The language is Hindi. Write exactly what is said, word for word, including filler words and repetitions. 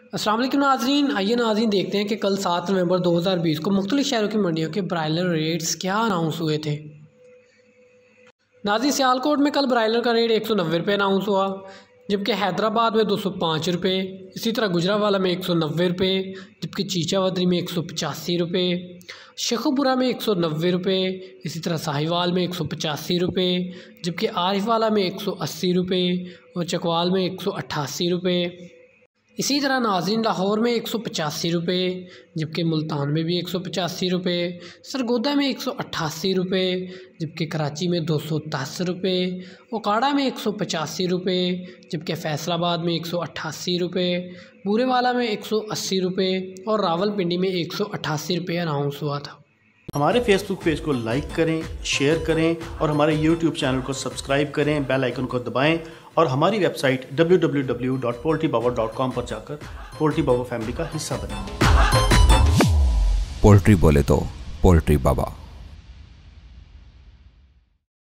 अस्सलाम वालेकुम नाज़रीन, आइए नाज़रीन देखते हैं कि कल सात नवंबर दो हज़ार बीस को मुख्तलिफ शहरों की मंडियों के ब्रायलर रेट्स क्या अनाउंस हुए थे। नाज़रीन सियालकोट में कल ब्रायलर का रेट एक सौ नब्बे रुपये अनाउंस हुआ, जबकि हैदराबाद में दो सौ पाँच रुपये, इसी तरह गुजरावाला में एक सौ नब्बे रुपये, जबकि चीचावदरी में एक सौ पचासी रुपये, शेखुपुरा में एक सौ नब्बे रुपये, इसी तरह साहिवाल में एक सौ पचासी रुपये, जबकि आरिफवाला में एक सौ अस्सी रुपये और चकवाल में एक सौ अट्ठासी रुपये। इसी तरह नाज़रीन लाहौर में एक सौ पचासी रुपये, जबकि मुल्तान में भी एक सौ पचासी रुपये, सरगोदा में एक सौ अट्ठासी रुपये, जबकि कराची में दो सौ दस रुपये, ओकाड़ा में एक सौ पचासी रुपये, जबकि फैसलाबाद में एक सौ अट्ठासी रुपये, बूरेवाला में एक सौ अस्सी रुपये और रावलपिंडी में एक सौ अट्ठासी रुपये अनाउंस हुआ था। हमारे फेसबुक पेज को लाइक करें, शेयर करें और हमारे यूट्यूब चैनल को सब्सक्राइब करें, बेल आइकन को दबाएं और हमारी website W W W dot poultry Baba dot com पर जाकर पोल्ट्री बाबा फैमिली का हिस्सा बनें। पोल्ट्री बोले तो पोल्ट्री बाबा।